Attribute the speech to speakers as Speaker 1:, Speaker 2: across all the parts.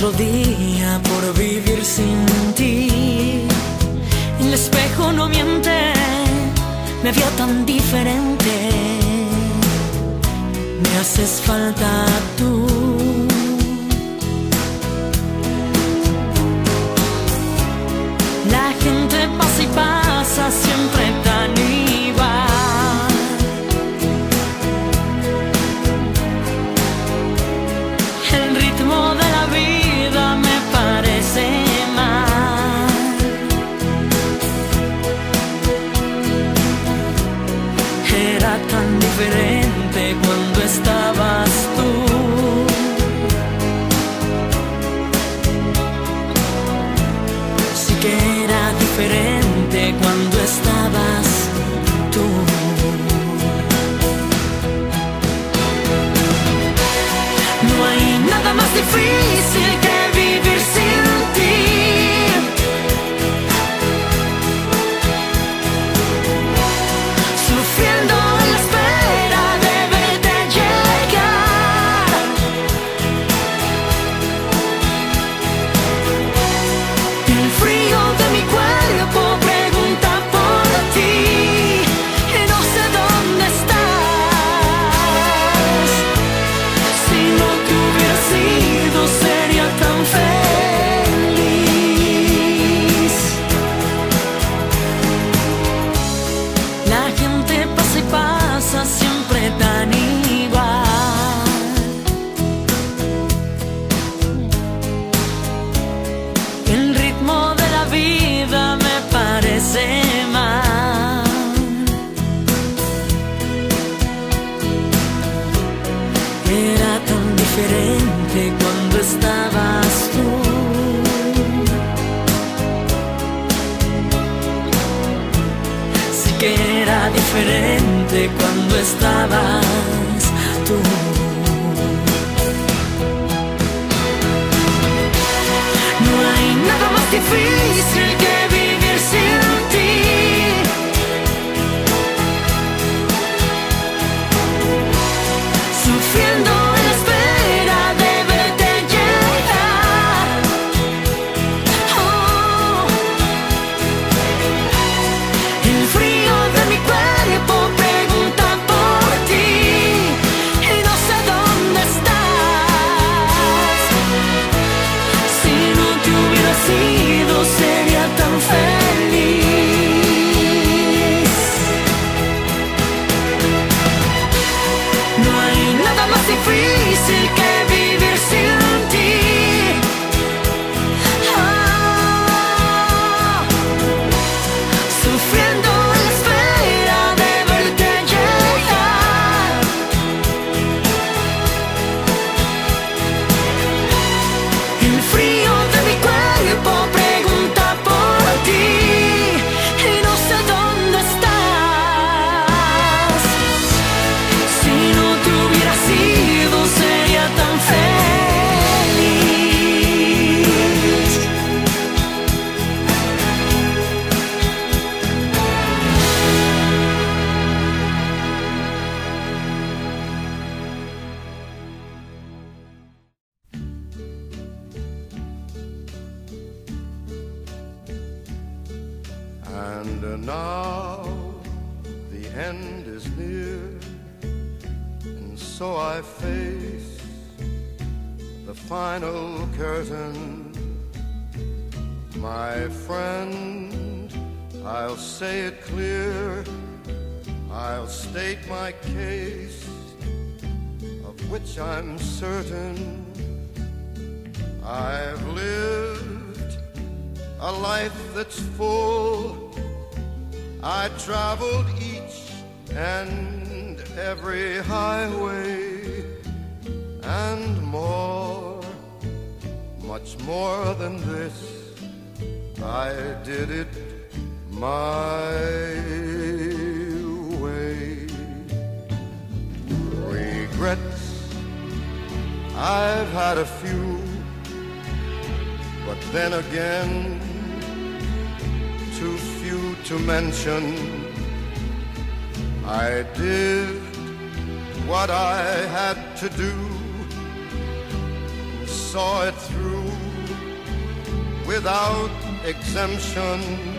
Speaker 1: otro día por vivir sin ti. El espejo no miente, me vio tan diferente. Me haces falta tú. La gente pasa y pasa, siempre tan igual. El ritmo de la vida me parece mal. Era tan diferente cuando estabas tú. Sí que era diferente cuando estabas tú. No hay nada más difícil que vivir sin ti. Sufriendo en la espera de verte llegar. El frío de mi cuerpo pregunta por ti y no sé dónde estás. Si no te hubiera sido sería tan feliz. La gente pasa y pasa, siempre tan igual. El ritmo de la vida me parece mal. Era tan diferente cuando estabas tú. Sí que era diferente cuando estabas tú. No hay nada más difícil que vivir sin ti. Sufriendo en la espera de verte llegar. Oh. El frío de mi cuerpo pregunta por ti y no sé dónde estás. Si no te hubiera sido sería tan feliz. No hay nada más difícil que vivir sin ti. Ah, sufriendo en la espera de verte llegar. El frío de mi cuerpo pregunta por ti y no sé dónde estás. Si no te hubiera sido sería tan feliz.
Speaker 2: And now the end is near, and so I face the final curtain. My friend, I'll say it clear, I'll state my case, of which I'm certain. I've lived a life that's full. I traveled each and every highway and more, much more than this. I did it my way. Regrets, I've had a few, but then again, too few to mention. I did what I had to do, saw it through without exemption.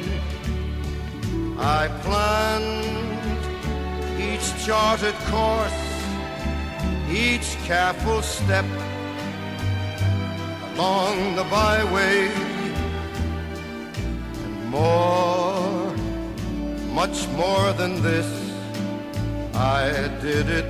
Speaker 2: I planned each charted course, each careful step along the byway, and more, much more than this, I did it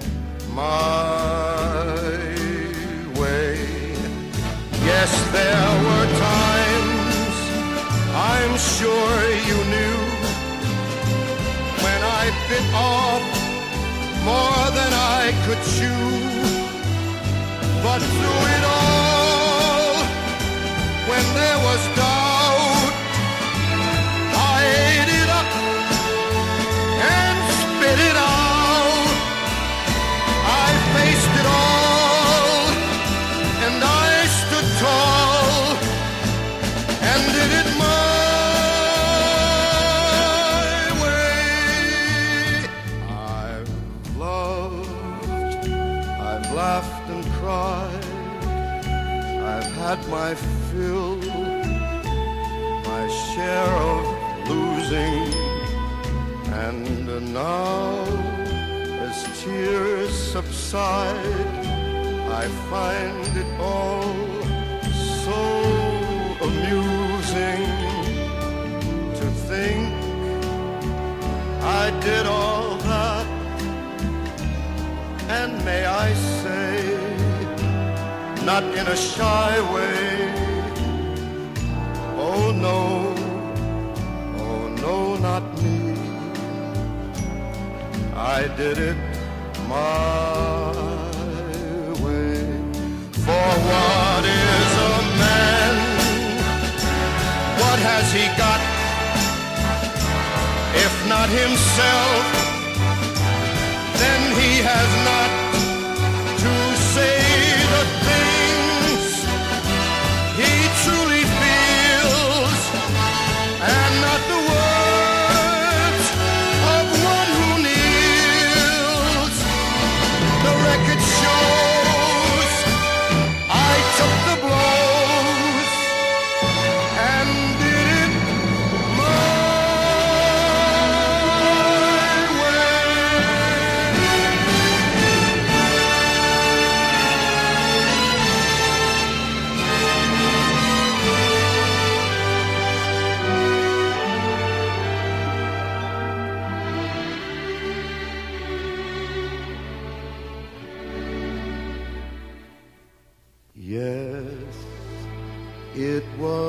Speaker 2: my way. Yes, there were times, I'm sure you knew, when I bit off more than I could chew. But through it all, when there was doubt, I ate it up and spit it out. I faced it all, and I stood tall, and did it my way. I've loved, I've laughed and cried, I've had my fill, my share of losing, and now as tears subside, I find it all so amusing to think I did all that, and may I say, not in a shy way, oh no, not me. I did it my way. For what is a man? What has he got? If not himself, then he has not to say the things he truly feels, and not the words of one who kneels. The record shows I took the blows and did it my Yes, it was